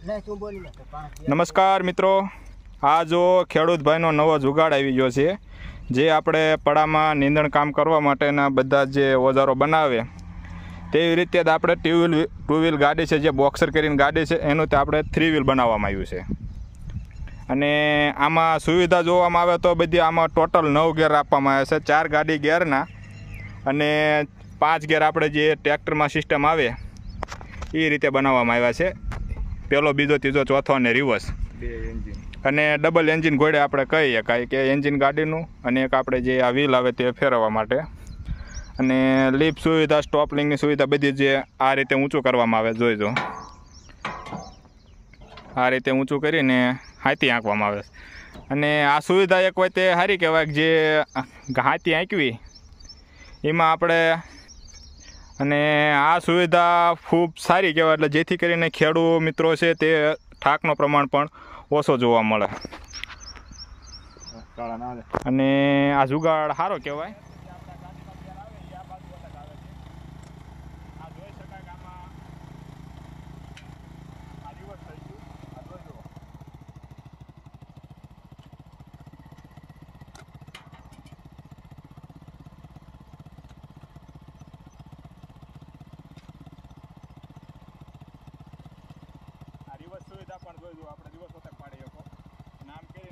નમસ્કાર મિત્રો, આ જો ખેડૂત ભાઈનો નવો જુગાડ આવી ગયો છે, જે આપણે પડામાં નીંદણ કામ કરવા માટેના બધા જે ઓજારો બનાવે તેવી રીતે જ આપણે ટુ વ્હીલ ગાડી છે, જે બોક્સર કરીને ગાડી છે, એનું તે આપણે 3 વ્હીલ બનાવવામાં આવ્યું છે. અને આમાં સુવિધા જોવામાં આવે તો બધી આમાં ટોટલ 9 ગેર આપવામાં આવે છે. 4 ગાડી ગેરના અને 5 ગેર આપણે જે ટ્રેક્ટરમાં સિસ્ટમ આવે એ રીતે બનાવવામાં આવ્યા છે. પહેલો, બીજો, ત્રીજો, ચોથો અને રિવર્સ, 2 એન્જિન અને ડબલ એન્જિન ઘોડે આપણે કહી શકાય કે એન્જિન ગાડીનું, અને એક આપણે જે આ વ્હીલ આવે તે ફેરવવા માટે. અને લીપ સુવિધા, સ્ટોપ લિંકની સુવિધા બધી જે આ રીતે ઊંચું કરવામાં આવે, જોઈજો આ રીતે ઊંચું કરીને હાથી આંકવામાં આવે. અને આ સુવિધા એક હોય તે સારી કહેવાય, જે હાથી આંકવી એમાં આપણે, અને આ સુવિધા ખૂબ સારી કહેવાય, એટલે જેથી કરીને ખેડૂત મિત્રો છે તે ઠાકનો પ્રમાણ પણ ઓછો જોવા મળે. અને આ જુગાડ સારો કહેવાય. સુવિધા પણ જોઈજો, આપણે દિવસ વખત પાડી શકો નામ કે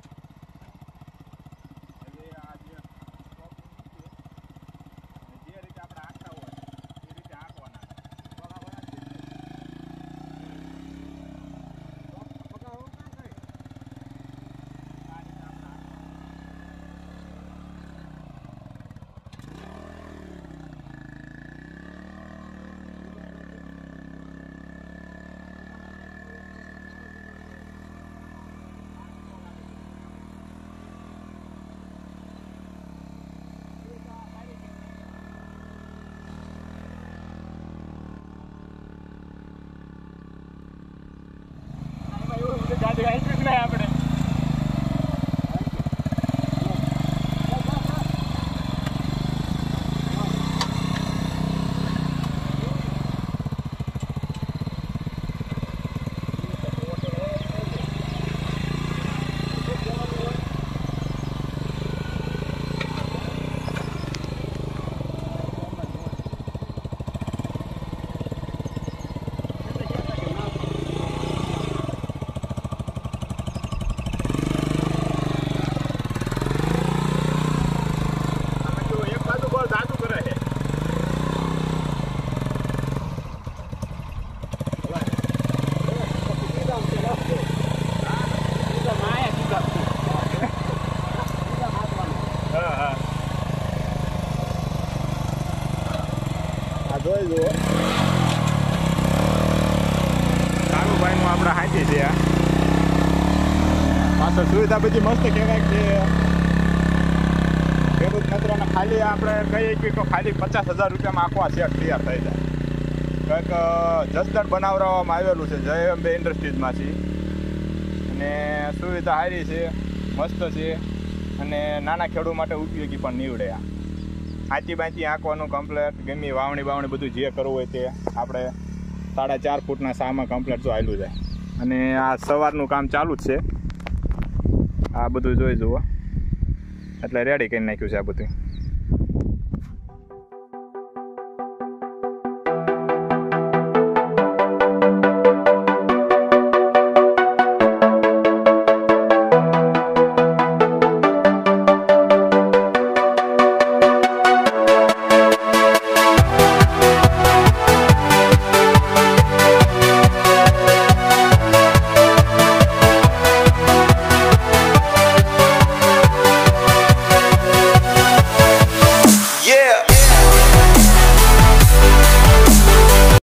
હવે આ જે રીતે આપણે આંકતા હોય એ રીતે આંકવાના. આપણે જોઈ જુઓ, કાનુભાઈનું આપણે હાથી છે. પાછળ સુવિધા બધી મસ્ત કહેવાય કે ખેડૂત મિત્રોને ખાલી આપણે કહીએ કે ખાલી 50,000 રૂપિયામાં આખો સેટ તૈયાર થઈ જાય. કંઈક જસદણ બનાવવામાં આવેલું છે, જય અંબે ઇન્ડસ્ટ્રીઝમાંથી. અને સુવિધા સારી છે, મસ્ત છે, અને નાના ખેડૂત માટે ઉપયોગી પણ નીવડે. હાથી બાંથી આંકવાનું કમ્પ્લેટ, ગમે વાવણી બધું જે કરવું હોય તે આપણે 4.5 ફૂટના સામાં કમ્પ્લેટ જો આવેલું જાય. અને આ સવારનું કામ ચાલુ જ છે, આ બધું જોઈ જુઓ, એટલે રેડી કરી નાખ્યું છે આ બધું.